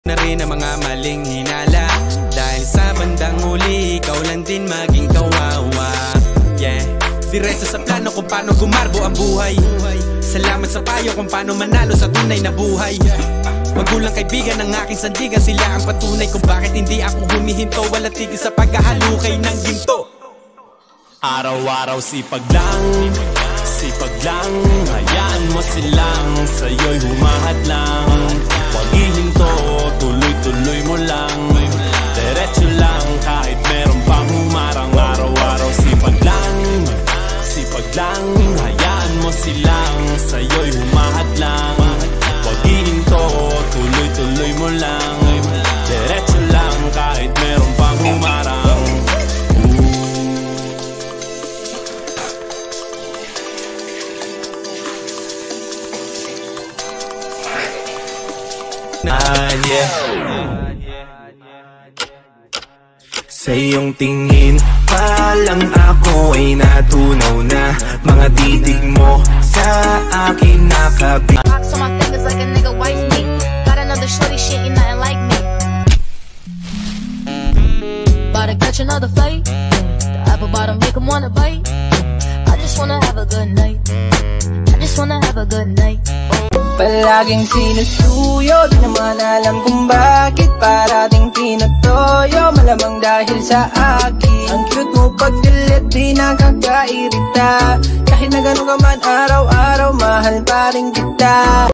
na rin ang mga maling hinala, dahil sa bandang huli ikaw lang din maging kawawa. Yeah, diretso sa plano kung paano gumarbo ang buhay. Salamat sa payo kung paano manalo sa tunay na buhay. Magulang kaibigan ng aking sandigan, sila ang patunay kung bakit hindi ako humihinto. Wala tigil sa paghahalukay ng ginto. Araw-araw sipag lang, hayaan mo silang sa'yo'y humahat lang. Huwag ihinto, tuloy-tuloy mo lang, diretso lang kahit meron pang humarang. Araw-araw sipag lang, hayaan mo silang sa'yo'y humahat lang. Huwag ihinto, tuloy-tuloy mo lang, diretso lang kahit meron pang humarang. Sa iyong tingin pa lang ako ay natunaw na. Mga titig mo sa akin nakabit. Box on my fingers like a nigga wife me. Got another shorty, she ain't nothing like me. About to catch another fight. The apple bottom make him wanna bite. I just wanna have a good night. I just wanna have a good night. Palaging sinusuyo, di naman alam kung bakit parating tinutoyo. Malamang dahil sa akin. Ang cute mo pag galit, di nakakairita. Kahit na ganun ka man araw-araw, mahal pa rin kita.